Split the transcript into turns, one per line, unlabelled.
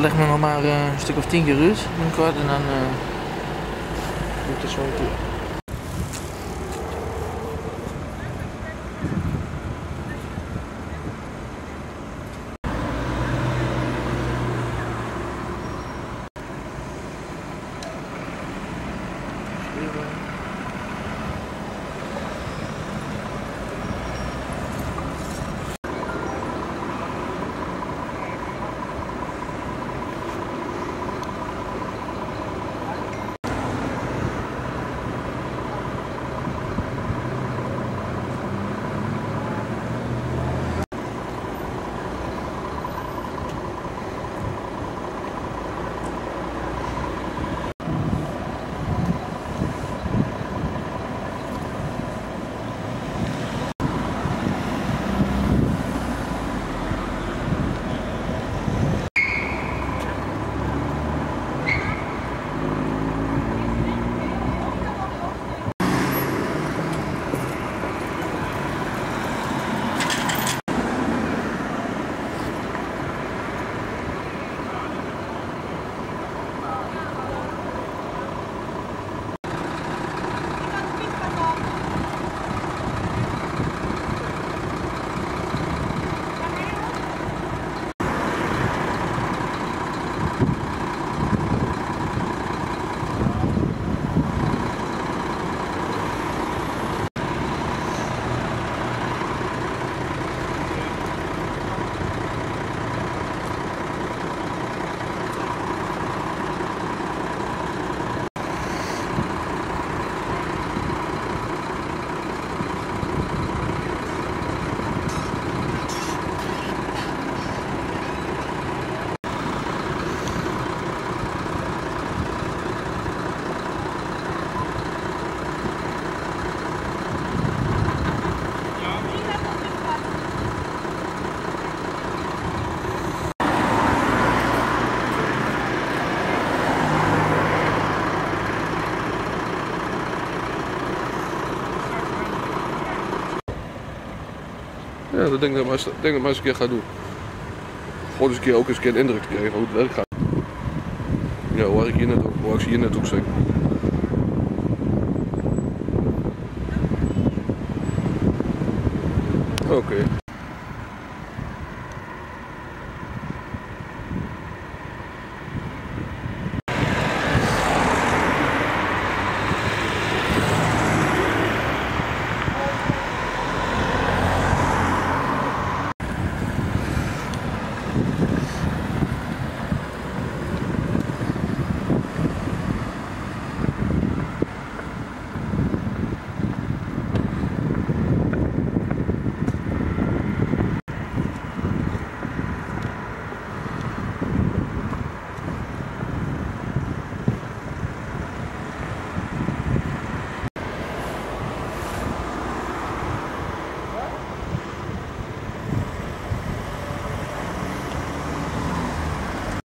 leg me nog maar een stuk of 10 keer uit, een kwart, en dan doe ik dat zo een keer.
Ja, dat denk ik dat maar eens een keer ga doen. Gewoon eens een keer ook eens een keer een indruk te krijgen van hoe het werk gaat. Ja, waar ik hier net ook zeg. Oké.